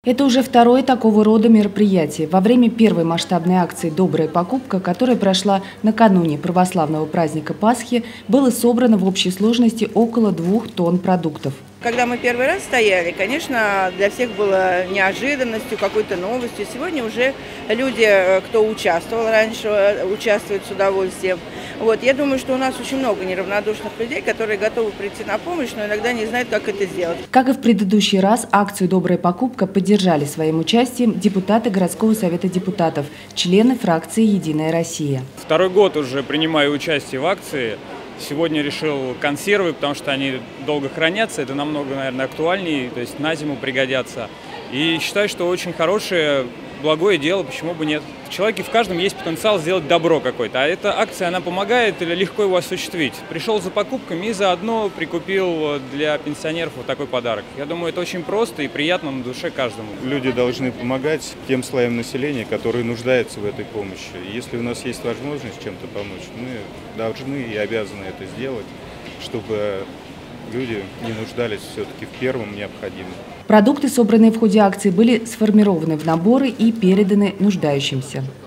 Это уже второе такого рода мероприятие. Во время первой масштабной акции «Добрая покупка», которая прошла накануне православного праздника Пасхи, было собрано в общей сложности около 2 тонн продуктов. Когда мы первый раз стояли, конечно, для всех было неожиданностью, какой-то новостью. Сегодня уже люди, кто участвовал раньше, участвуют с удовольствием. Я думаю, что у нас очень много неравнодушных людей, которые готовы прийти на помощь, но иногда не знают, как это сделать. Как и в предыдущий раз, акцию «Добрая покупка» поддержали своим участием депутаты городского совета депутатов, члены фракции «Единая Россия». Второй год уже принимаю участие в акции. Сегодня решил консервы, потому что они долго хранятся, это намного, наверное, актуальнее, то есть на зиму пригодятся. И считаю, что очень хорошее, благое дело, почему бы нет. В человеке в каждом есть потенциал сделать добро какое-то, а эта акция, она помогает или легко его осуществить. Пришел за покупками и заодно прикупил для пенсионеров вот такой подарок. Я думаю, это очень просто и приятно на душе каждому. Люди должны помогать тем слоям населения, которые нуждаются в этой помощи. Если у нас есть возможность чем-то помочь, мы должны и обязаны это сделать, чтобы люди не нуждались все-таки в первом необходимом. Продукты, собранные в ходе акции, были сформированы в наборы и переданы нуждающимся.